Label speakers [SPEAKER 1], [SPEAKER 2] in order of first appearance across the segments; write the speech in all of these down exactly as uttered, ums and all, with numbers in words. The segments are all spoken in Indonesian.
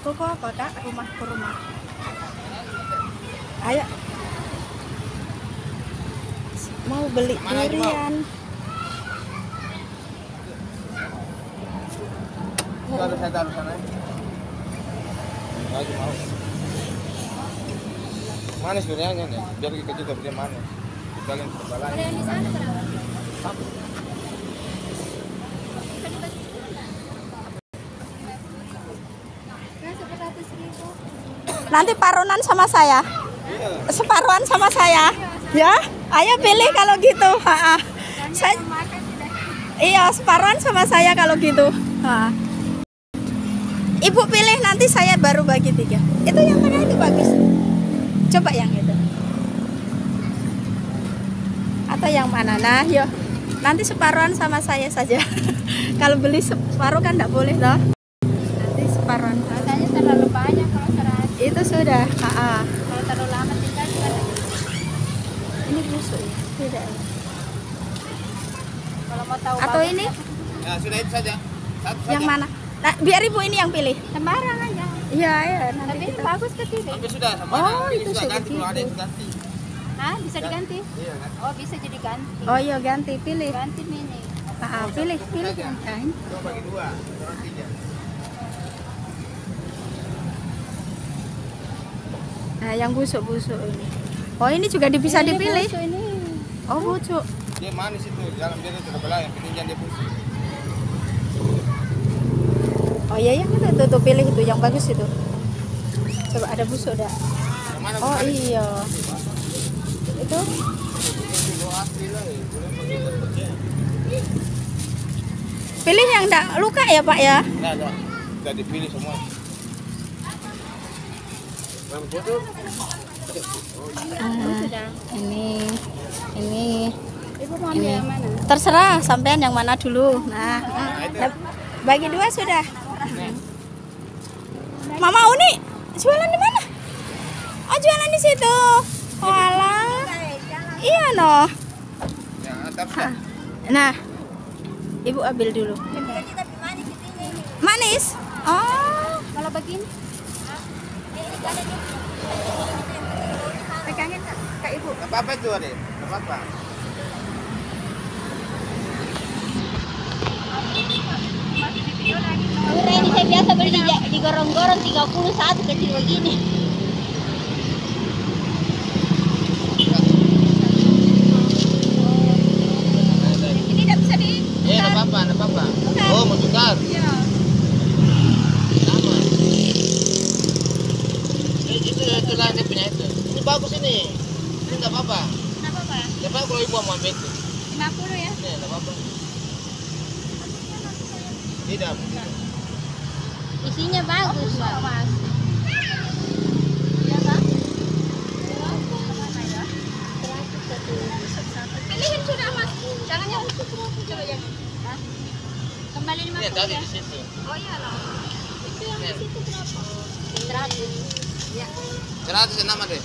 [SPEAKER 1] Toko apa kak? Rumah ke rumah. Ayo. Mau beli durian.
[SPEAKER 2] Kalau saya taruh sana. Lagi mau. Manis duriannya nih, biar kita juga beli manis. Kita lihat perbalanya.
[SPEAKER 3] Ada yang di sana berapa?
[SPEAKER 1] Nanti parunan sama saya.
[SPEAKER 2] Iya.
[SPEAKER 1] Separuhan sama saya. Ya, ayo pilih kalau gitu. Ha-ha. Saya, iya, separuhan sama saya kalau gitu. Ha. Ibu pilih, nanti saya baru bagi tiga. Itu yang mana itu bagus. Coba yang itu. Atau yang mana? Nah, yuk. Nanti separuhan sama saya saja. Kalau beli separuh kan enggak boleh loh. Nanti separuhan.
[SPEAKER 3] Rasanya terlalu banyak kalau seratus.
[SPEAKER 1] Itu sudah. Ha-ha.
[SPEAKER 3] Kalau terlalu lama tinggal gimana?
[SPEAKER 1] Ini busuk ya? Tidak.
[SPEAKER 3] Kalau mau tahu
[SPEAKER 1] Atau
[SPEAKER 3] bagus,
[SPEAKER 1] ini
[SPEAKER 2] Ya sudah itu saja. Satu
[SPEAKER 1] yang
[SPEAKER 2] saja.
[SPEAKER 1] mana? Nah, biar ibu ini yang pilih.
[SPEAKER 3] sembarang aja.
[SPEAKER 1] Iya, ya.
[SPEAKER 3] Tapi
[SPEAKER 1] Nanti
[SPEAKER 3] ini
[SPEAKER 1] kita.
[SPEAKER 3] bagus ke tidak?
[SPEAKER 2] Sampai sudah sama.
[SPEAKER 1] Oh,
[SPEAKER 2] Ini
[SPEAKER 1] itu
[SPEAKER 2] sudah
[SPEAKER 1] sudah
[SPEAKER 2] ganti kalau ada
[SPEAKER 1] gitu.
[SPEAKER 2] yang ganti.
[SPEAKER 3] Hah, bisa diganti?
[SPEAKER 2] Iya kan.
[SPEAKER 3] Oh, bisa jadi ganti.
[SPEAKER 1] Oh iya, ganti pilih.
[SPEAKER 3] Ganti mini.
[SPEAKER 1] Ah, pilih, pilih yang lain.
[SPEAKER 2] Dua bagi dua, orang tiga.
[SPEAKER 1] Nah, yang busuk-busuk ini. Oh, ini juga di- bisa
[SPEAKER 3] Ini
[SPEAKER 1] dipilih.
[SPEAKER 3] busuk ini.
[SPEAKER 1] Oh, busuk.
[SPEAKER 2] Dia manis itu, dalam dia itu terbelah, yang penting jangan dia busuk.
[SPEAKER 1] Oh iya, yang itu tuh, tuh pilih itu yang bagus itu. Coba ada busuk dah.
[SPEAKER 2] Yang mana
[SPEAKER 1] Oh
[SPEAKER 2] manis?
[SPEAKER 1] iya. Itu
[SPEAKER 2] Itu asli lah, ya. Boleh pakai seperti ini.
[SPEAKER 1] pilih yang enggak luka ya, Pak ya?
[SPEAKER 2] Nah, nah. Sudah dipilih semua. Yang foto?
[SPEAKER 1] Ah,
[SPEAKER 3] Sudah.
[SPEAKER 1] ini ini
[SPEAKER 3] Ibu mau ambil
[SPEAKER 1] Ini.
[SPEAKER 3] yang mana?
[SPEAKER 1] terserah sampean yang mana dulu. Nah, nah, bagi dua sudah. Mama Uni jualan di mana? Oh, jualan di situ. Oh, alah. Iya noh.
[SPEAKER 2] Yang atap
[SPEAKER 1] Hah.
[SPEAKER 2] dah.
[SPEAKER 1] Nah, ibu ambil dulu. Manis? Oh,
[SPEAKER 3] Kalau begini?
[SPEAKER 1] pegangin Kak, Kak Ibu.
[SPEAKER 2] Nggak apa-apa itu adek, nggak apa-apa.
[SPEAKER 3] Murah ini saya biasa beli di, di gorong-gorong tiga puluh satu kecil begini. Ini tidak bisa di.
[SPEAKER 2] Eh, nggak apa-apa, nggak apa-apa. Oh, mau tukar.
[SPEAKER 3] Iya.
[SPEAKER 2] Sama. Eh, itu itu lah dia punya itu. Ini bagus ini. Ini nggak apa-apa.
[SPEAKER 3] Kenapa Pak?
[SPEAKER 2] Nggak apa-apa kalau ibu mau ambil itu.
[SPEAKER 3] lima puluh ya?
[SPEAKER 2] Ini nggak apa-apa. Tidak.
[SPEAKER 3] Isinya bagus Pak. Iya Pak? Pilihin sudah Mas. Jangan yang itu coba yang. Hah? Kembali lima
[SPEAKER 2] Ini
[SPEAKER 3] puluh
[SPEAKER 2] tadi
[SPEAKER 3] ya?
[SPEAKER 2] di situ.
[SPEAKER 3] Oh iya lah. Itu yang
[SPEAKER 2] Ini.
[SPEAKER 3] di situ berapa? Seratus. Ya.
[SPEAKER 2] Seratus enam deh.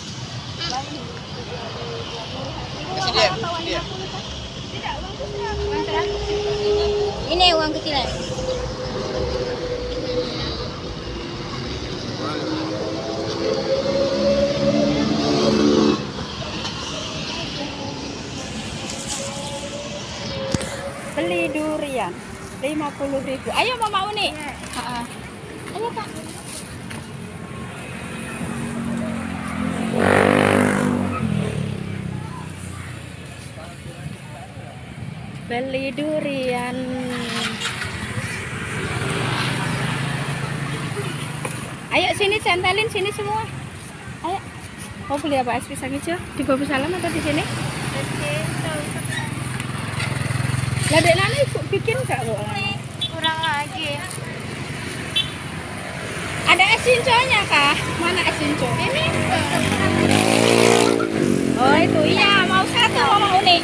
[SPEAKER 2] Kasih dia, kasih dia.
[SPEAKER 3] Tidak, uang kecil. Uang seratus. Ini uang kecil ya?
[SPEAKER 1] Beli durian lima puluh ribu. Ayo Mama Uni. Ha-ha. Ayo Pak. Beli durian. Ayo sini centelin sini semua. Ayo. Mau beli apa? Es pisang hijau di Babu Salam atau di sini? Lah dek Nani bikin enggak, Bu?
[SPEAKER 3] Kurang lagi.
[SPEAKER 1] Ada es cinconya kah? Mana es cinco? Ini. Oh itu iya, mau satu Mama Uni.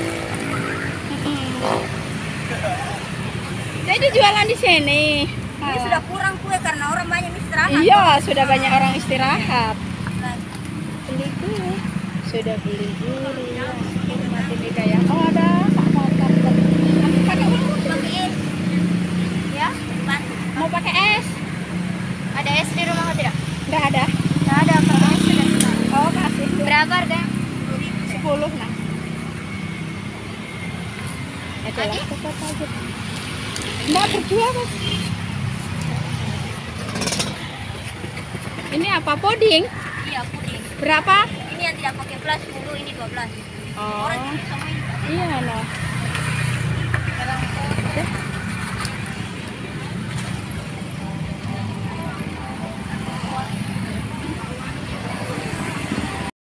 [SPEAKER 1] Jadi jualan di sini.
[SPEAKER 3] Ini sudah kurang kue karena orang banyak istirahat.
[SPEAKER 1] Iya, sudah banyak orang istirahat. Beli kue. Sudah beli durian. Ini mati tiga ya. Oh ada Pak Motor. Pakai uang
[SPEAKER 3] Pakai es. Ya, Pak.
[SPEAKER 1] mau pakai es?
[SPEAKER 3] Ada es di rumah tidak?
[SPEAKER 1] Nggak ada.
[SPEAKER 3] Nggak ada permen sudah kita.
[SPEAKER 1] Oh, kasih.
[SPEAKER 3] Berapa harganya?
[SPEAKER 1] sepuluh nah. Ada lah,
[SPEAKER 3] Adi?
[SPEAKER 1] cepat aja. Nggak berdua, Mas. Ini apa puding?
[SPEAKER 3] Iya, puding.
[SPEAKER 1] Berapa?
[SPEAKER 3] Ini yang tidak pakai plus sepuluh, ini dua belas.
[SPEAKER 1] Oh.
[SPEAKER 3] Orang ini sama ini.
[SPEAKER 1] Iya, nah.